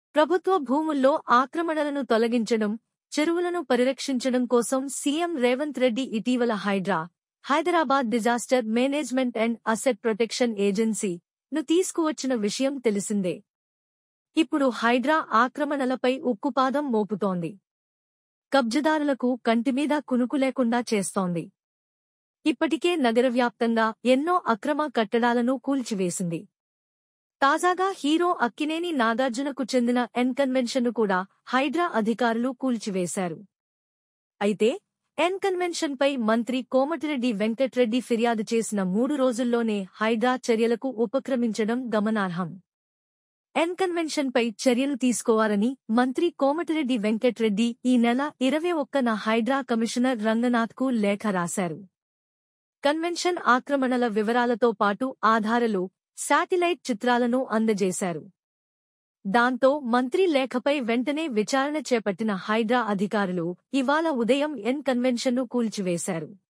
ప్రభుత్వ భూముల్లో ఆక్రమణలను తొలగించడం, చెరువులను పరిరక్షించడం కోసం సీఎం రేవంత్ రెడ్డి ఇటీవల Hyderabad disaster management and asset protection agency ను తీసుకువచ్చిన విషయం తెలిసిందే. ఇప్పుడు హైడ్రా ఆక్రమణలపై ఉక్కుపాదం మోపుతోంది. కబ్జదారులకు కంటిమీద కునుకు లేకుండా చేస్తోంది. ఇప్పటికే నగరవ్యాప్తంగా ఎన్నో అక్రమ కట్టడాలను కూల్చివేసింది. తాజాగా హీరో అక్కినేని నాగార్జునకు చెందిన ఎన్ కన్వెన్షన్ను కూడా హైడ్రా అధికారులు కూల్చివేశారు. అయితే ఎన్ కన్వెన్షన్పై మంత్రి కోమటిరెడ్డి వెంకట్రెడ్డి ఫిర్యాదు చేసిన 3 రోజుల్లోనే హైడ్రా చర్యలకు ఉపక్రమించడం గమనార్హం. ఎన్ కన్వెన్షన్పై చర్యలు తీసుకోవాలని మంత్రి కోమటిరెడ్డి వెంకట్రెడ్డి ఈ నెల 21న హైడ్రా కమిషనర్ రంగనాథ్కు లేఖ రాశారు. కన్వెన్షన్ ఆక్రమణల వివరాలతో పాటు ఆధారాలు, శాటిలైట్ చిత్రాలను అందజేశారు. దాంతో మంత్రి లేఖపై వెంటనే విచారణ చేపట్టిన హైడ్రా అధికారులు ఇవాళ ఉదయం ఎన్ కన్వెన్షన్ను కూల్చివేశారు.